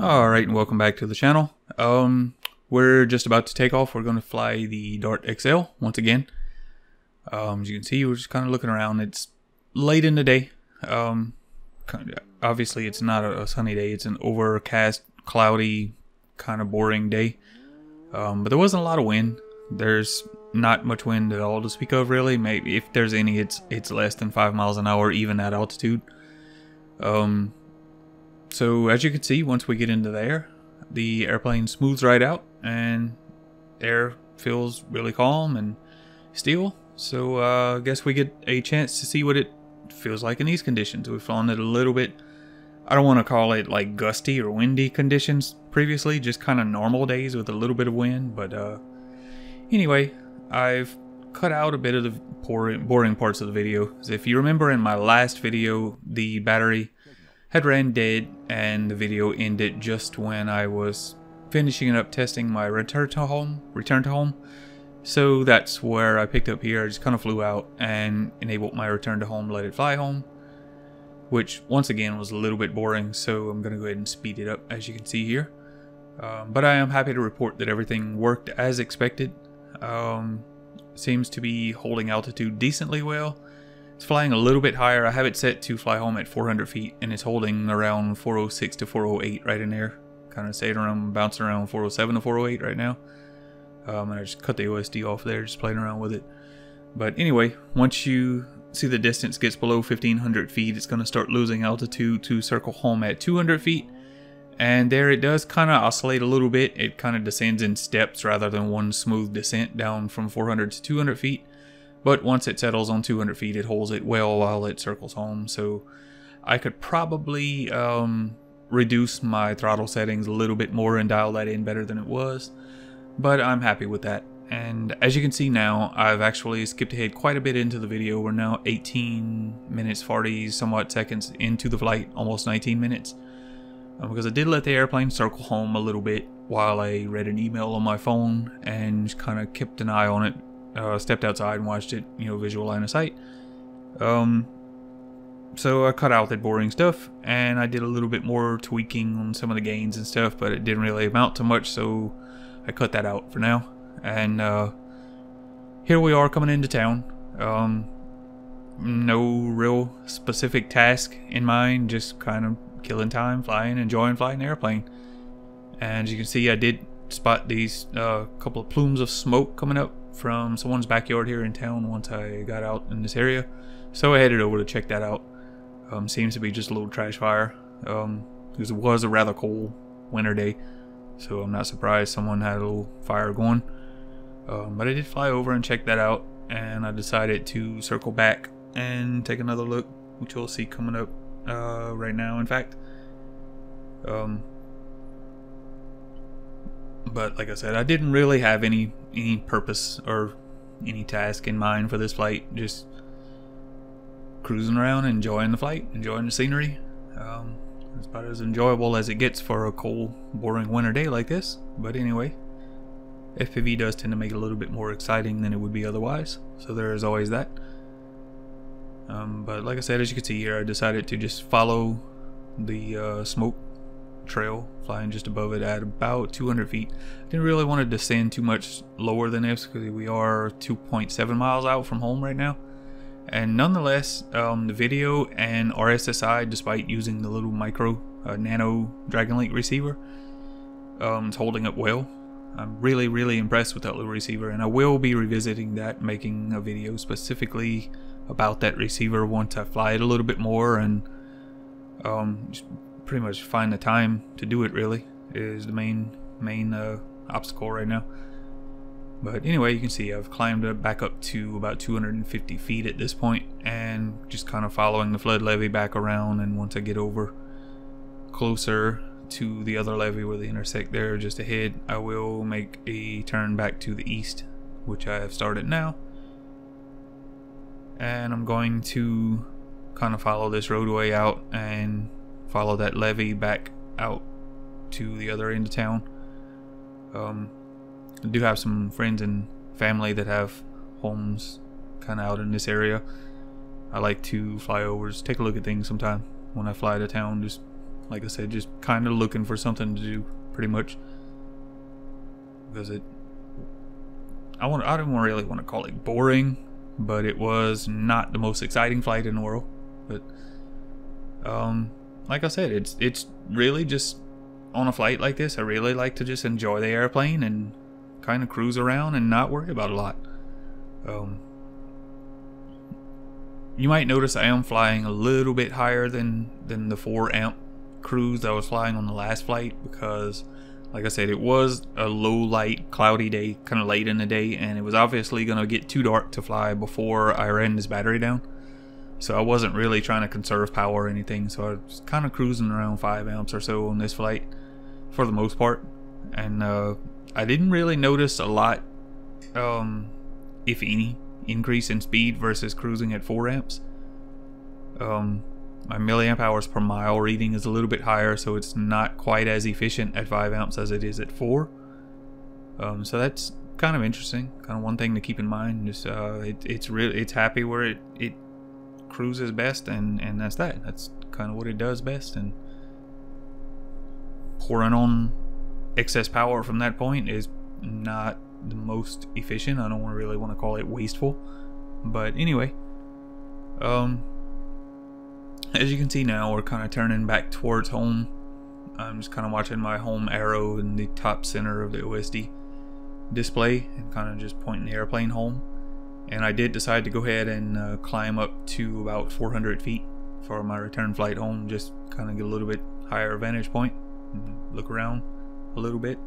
Alright, and welcome back to the channel. We're just about to take off. We're going to fly the Dart XL once again. As you can see, we're just kind of looking around. It's late in the day. Obviously, it's not a sunny day. It's an overcast, cloudy, kind of boring day. But there wasn't a lot of wind. There's not much wind at all to speak of, really. Maybe if there's any, it's less than 5 miles an hour, even at altitude. So as you can see, once we get into the air, the airplane smooths right out and air feels really calm and still. So I guess we get a chance to see what it feels like in these conditions. We've flown it a little bit, I don't want to call it like gusty or windy conditions previously, just kind of normal days with a little bit of wind. But anyway, I've cut out a bit of the boring parts of the video. So if you remember in my last video, the battery had ran dead and the video ended just when I was finishing up testing my return to home. So that's where I picked up here. I just kind of flew out and enabled my return to home, let it fly home, which once again was a little bit boring, so I'm going to go ahead and speed it up as you can see here. But I am happy to report that everything worked as expected. Seems to be holding altitude decently well. It's flying a little bit higher. I have it set to fly home at 400 feet, and it's holding around 406 to 408 right in there. Kind of stayed around, bouncing around 407 to 408 right now. And I just cut the OSD off there, just playing around with it. But anyway, once you see the distance gets below 1500 feet, it's going to start losing altitude to circle home at 200 feet. And there it does kind of oscillate a little bit. It kind of descends in steps rather than one smooth descent down from 400 to 200 feet. But once it settles on 200 feet, it holds it well while it circles home. So I could probably reduce my throttle settings a little bit more and dial that in better than it was. But I'm happy with that. And as you can see now, I've actually skipped ahead quite a bit into the video. We're now 18 minutes, 40 somewhat seconds into the flight, almost 19 minutes. Because I did let the airplane circle home a little bit while I read an email on my phone and just kind of kept an eye on it. Stepped outside and watched it, visual line of sight. So I cut out that boring stuff and I did a little bit more tweaking on some of the gains and stuff, but it didn't really amount to much, so I cut that out for now. And here we are coming into town. No real specific task in mind, just kind of killing time, enjoying flying the airplane. And as you can see, I did spot these couple of plumes of smoke coming up from someone's backyard here in town once I got out in this area. So I headed over to check that out. Seems to be just a little trash fire. Because it was a rather cold winter day, so I'm not surprised someone had a little fire going. But I did fly over and check that out, and I decided to circle back and take another look, which you'll see coming up right now, in fact. But like I said, I didn't really have any purpose or any task in mind for this flight. Just cruising around, enjoying the flight, enjoying the scenery. It's about as enjoyable as it gets for a cold, boring winter day like this. But anyway, FPV does tend to make it a little bit more exciting than it would be otherwise, so there is always that. But like I said, as you can see here, I decided to just follow the smoke trail, flying just above it at about 200 feet. Didn't really want to descend too much lower than this because we are 2.7 miles out from home right now. And nonetheless, the video and RSSI, despite using the little micro nano Dragon Link receiver, it's holding up well. I'm really impressed with that little receiver, and I will be revisiting that, making a video specifically about that receiver once I fly it a little bit more and just pretty much find the time to do it. Really is the main obstacle right now. But anyway, you can see I've climbed up back up to about 250 feet at this point, and just kind of following the flood levee back around. And once I get over closer to the other levee where they intersect there just ahead, I will make a turn back to the east, which I have started now. And I'm going to kind of follow this roadway out and follow that levee back out to the other end of town. I do have some friends and family that have homes kind of out in this area. I like to fly over, just take a look at things sometime when I fly to town, just Like I said, just kind of looking for something to do, pretty much. Because I don't really want to call it boring, but it was not the most exciting flight in the world. But like I said, it's really just on a flight like this, I really like to just enjoy the airplane and kind of cruise around and not worry about a lot. You might notice I am flying a little bit higher than the 4 amp cruise I was flying on the last flight, because like I said, it was a low light, cloudy day, kind of late in the day, and it was obviously going to get too dark to fly before I ran this battery down. So I wasn't really trying to conserve power or anything, so I was kind of cruising around 5 amps or so on this flight for the most part. And I didn't really notice a lot, if any, increase in speed versus cruising at 4 amps. My milliamp hours per mile reading is a little bit higher, so it's not quite as efficient at 5 amps as it is at 4. So that's kind of interesting, kind of one thing to keep in mind. Just it's happy where it cruises best, and that's kind of what it does best. And pouring on excess power from that point is not the most efficient. I don't really want to call it wasteful, but anyway, as you can see now, we're kind of turning back towards home. I'm just kind of watching my home arrow in the top center of the OSD display and kind of just pointing the airplane home. And I did decide to go ahead and climb up to about 400 feet for my return flight home, just kind of get a little bit higher vantage point and look around a little bit.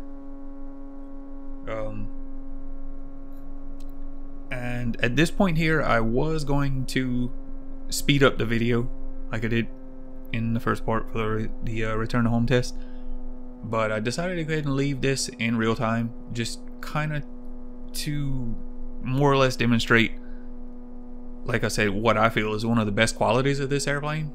And at this point here, I was going to speed up the video like I did in the first part for the return to home test, but I decided to go ahead and leave this in real time, just kind of to more or less demonstrate, like I said, what I feel is one of the best qualities of this airplane.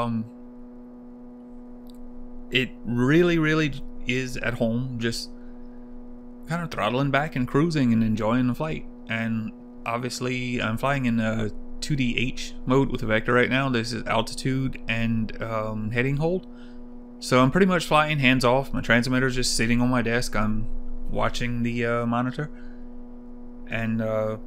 It really is at home, just kind of throttling back and cruising and enjoying the flight. And obviously I'm flying in a 2DH mode with the Vector right now. This is altitude and heading hold, so I'm pretty much flying hands off. My transmitter's just sitting on my desk. I'm watching the monitor, and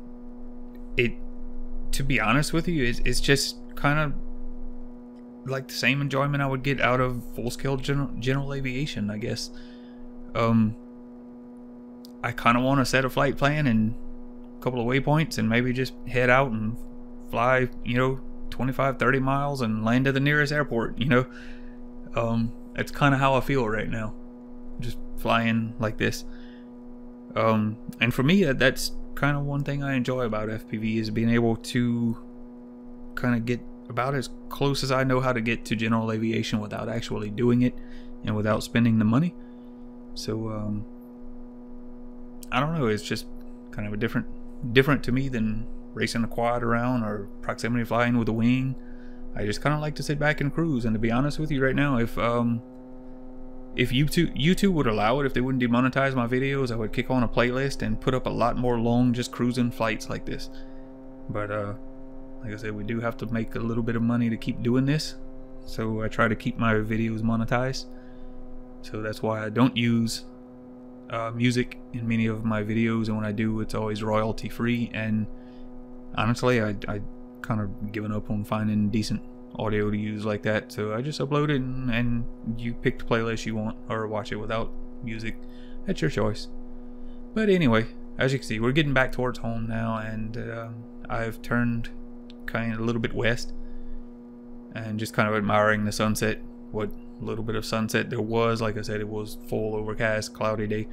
to be honest with you, it's just kind of like the same enjoyment I would get out of full-scale general aviation, I guess. I kind of want to set a flight plan and a couple of waypoints and maybe just head out and fly, 25-30 miles and land at the nearest airport. It's kind of how I feel right now, just flying like this. And for me, that's kind of one thing I enjoy about FPV, is being able to kind of get about as close as I know how to get to general aviation without actually doing it and without spending the money. So I don't know, it's just kind of a different to me than racing a quad around or proximity flying with a wing. I just kind of like to sit back and cruise. And to be honest with you right now, if YouTube would allow it, if they wouldn't demonetize my videos, I would kick on a playlist and put up a lot more long just cruising flights like this. But like I said, we do have to make a little bit of money to keep doing this, so I try to keep my videos monetized. So that's why I don't use music in many of my videos, and when I do, it's always royalty free. And honestly, I kind of given up on finding decent audio to use like that, so I just upload it, and you pick the playlist you want or watch it without music. That's your choice. But anyway, as you can see, we're getting back towards home now, and I've turned kind of a little bit west and just kind of admiring the sunset. What little bit of sunset there was. Like I said, it was full overcast, cloudy day.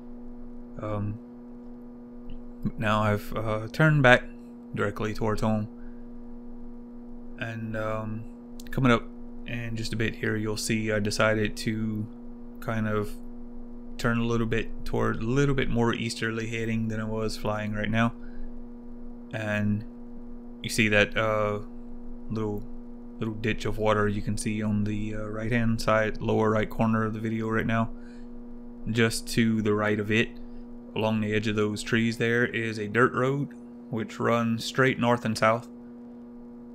Now I've turned back directly towards home, and coming up in just a bit here, you'll see I decided to kind of turn a little bit toward a little bit more easterly heading than I was flying right now. And you see that little ditch of water you can see on the right hand side, lower right corner of the video right now. Just to the right of it, along the edge of those trees, there is a dirt road which runs straight north and south.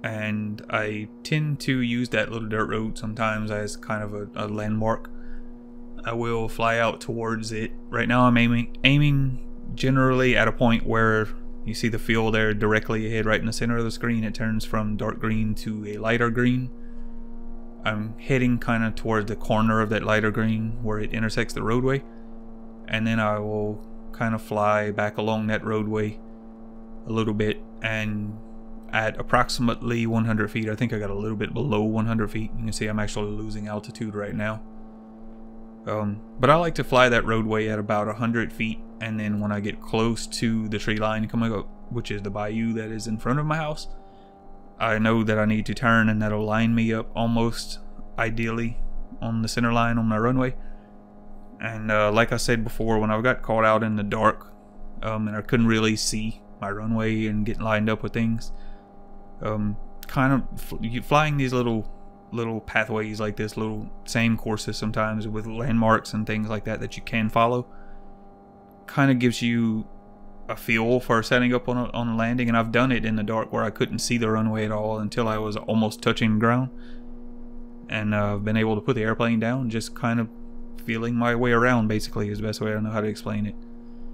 and I tend to use that little dirt road sometimes as kind of a landmark. I will fly out towards it. Right now I'm aiming generally at a point where you see the field there directly ahead, right in the center of the screen. It turns from dark green to a lighter green. I'm heading kind of toward the corner of that lighter green where it intersects the roadway, and then I will kind of fly back along that roadway a little bit, and at approximately 100 feet, I think I got a little bit below 100 feet. You can see I'm actually losing altitude right now. But I like to fly that roadway at about 100 feet, and then when I get close to the tree line coming up, which is the bayou that is in front of my house, I know that I need to turn, and that'll line me up almost ideally on the center line on my runway. And like I said before, when I got caught out in the dark and I couldn't really see my runway and get lined up with things, kind of flying these little pathways like this, little same courses sometimes with landmarks and things like that you can follow, kind of gives you a feel for setting up on a landing. And I've done it in the dark where I couldn't see the runway at all until I was almost touching the ground, and I've been able to put the airplane down, just kind of feeling my way around, basically, is the best way I know how to explain it.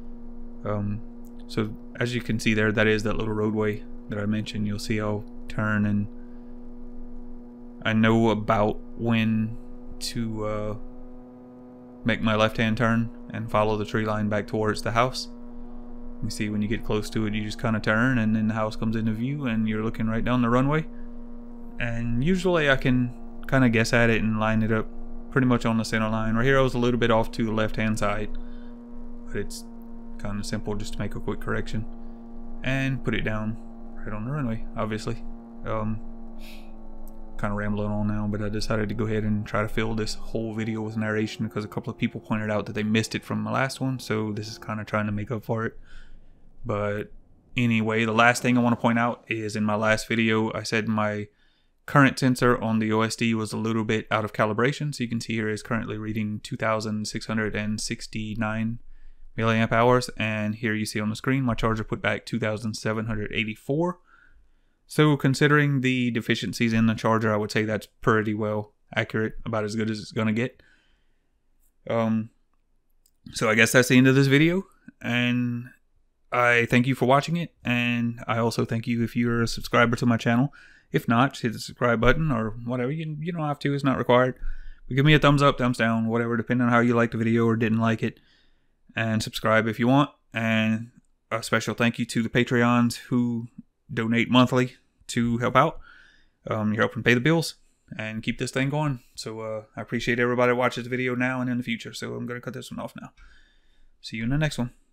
So as you can see there, that is that little roadway that I mentioned. You'll see I'll turn, and I know about when to make my left-hand turn and follow the tree line back towards the house. You see when you get close to it, you just kind of turn, and then the house comes into view and you're looking right down the runway. And usually I can kind of guess at it and line it up pretty much on the center line. Right here I was a little bit off to the left-hand side, but it's kind of simple just to make a quick correction and put it down right on the runway, obviously. Kind of rambling on now, but I decided to go ahead and try to fill this whole video with narration because a couple of people pointed out that they missed it from the last one, so this is kind of trying to make up for it. But anyway, the last thing I want to point out is in my last video I said my current sensor on the OSD was a little bit out of calibration. So you can see here is currently reading 2,669 milliamp hours, and here you see on the screen my charger put back 2,784. So considering the deficiencies in the charger, I would say that's pretty well accurate, about as good as it's gonna get. So I guess that's the end of this video, and I thank you for watching it, and I also thank you if you're a subscriber to my channel. If not, just hit the subscribe button or whatever. You don't have to, it's not required. But give me a thumbs up, thumbs down, whatever, depending on how you liked the video or didn't like it. And subscribe if you want. And a special thank you to the Patreons who donate monthly to help out. You're helping pay the bills and keep this thing going. So I appreciate everybody that watches the video now and in the future. So I'm going to cut this one off now. See you in the next one.